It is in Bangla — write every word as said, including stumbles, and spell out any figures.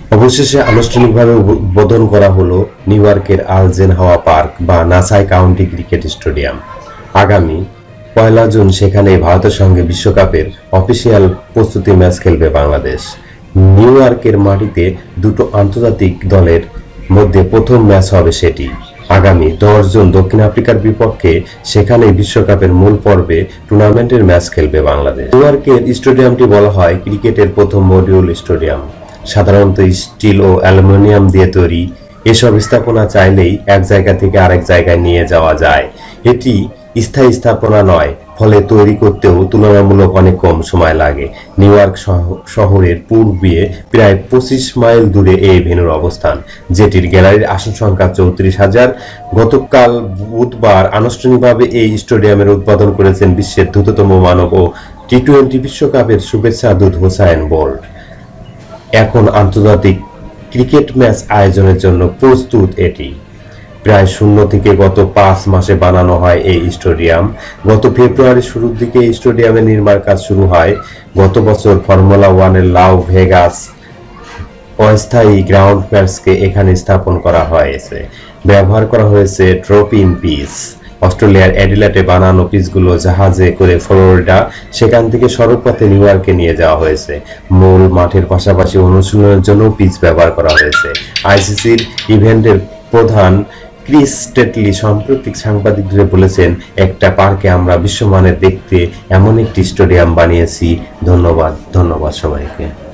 অবশেষে আনুষ্ঠানিকভাবে উদ্বোধন করা হলো নিউ ইয়র্কের আইজেনহাওয়ার পার্ক বা নাসাই কাউন্টি ক্রিকেট স্টেডিয়াম। আগামী পয়লা জুন সেখানে ভারতের সঙ্গে বিশ্বকাপের অফিসিয়াল প্রস্তুতি ম্যাচ খেলবে বাংলাদেশ। নিউ ইয়র্কের মাটিতে দুটো আন্তর্জাতিক দলের মধ্যে প্রথম ম্যাচ হবে সেটি। আগামী দশ জুন দক্ষিণ আফ্রিকার বিপক্ষে সেখানে বিশ্বকাপের মূল পর্বে টুর্নামেন্টের ম্যাচ খেলবে বাংলাদেশ। নিউ ইয়র্কের স্টেডিয়ামটি বলা হয় ক্রিকেটের প্রথম মডিউল স্টেডিয়াম। সাধারণত স্টিল ও অ্যালুমিনিয়াম দিয়ে তৈরি, এসব স্থাপনা চাইলেই এক জায়গা থেকে আরেক জায়গায় নিয়ে যাওয়া যায়। এটি স্থায়ী স্থাপনা নয়, ফলে তৈরি করতেও তুলনামূলক অনেক কম সময় লাগে। নিউ ইয়র্ক শহরের পূর্বে প্রায় পঁচিশ মাইল দূরে এই ভেন্যুর অবস্থান, যেটির গ্যালারির আসন সংখ্যা চৌত্রিশ হাজার। গতকাল বুধবার আনুষ্ঠানিকভাবে এই স্টেডিয়ামের উদ্বোধন করেছেন বিশ্বের দ্রুততম মানব ও টি টোয়েন্টি বিশ্বকাপের শুভেচ্ছা দূত হুসাইন বোল্ট। এখন আন্তর্জাতিক ক্রিকেট ম্যাচ আয়োজনের জন্য প্রস্তুত এটি। প্রায় শূন্য থেকে গত পাঁচ মাসে বানানো হয় এই স্টেডিয়াম। গত ফেব্রুয়ারির শুরুর দিকে এই স্টেডিয়ামের নির্মাণ কাজ শুরু হয়। গত বছর ফর্মুলা ওয়ানের লাস ভেগাস অস্থায়ী গ্রাউন্ড ম্যাচকে এখানে স্থাপন করা হয়েছে। ব্যবহার করা হয়েছে ড্রপ-ইন পিচ। অস্ট্রেলিয়ার অ্যাডিলেডে বানানো পিচগুলো জাহাজে করে ফ্লোরিডা, সেখান থেকে সড়কপথে নিউ ইয়র্কে নিয়ে যাওয়া হয়েছে। মূল মাঠের পাশাপাশি অনুশীলনের জন্য পিচ ব্যবহার করা হয়েছে। আইসিসির ইভেন্টের প্রধান ক্রিস স্টেটলি সাম্প্রতিক সাংবাদিকদের বলেছেন, একটা পার্কে আমরা বিশ্বমানের দেখতে এমন একটি স্টেডিয়াম বানিয়েছি। ধন্যবাদ ধন্যবাদ সবাইকে।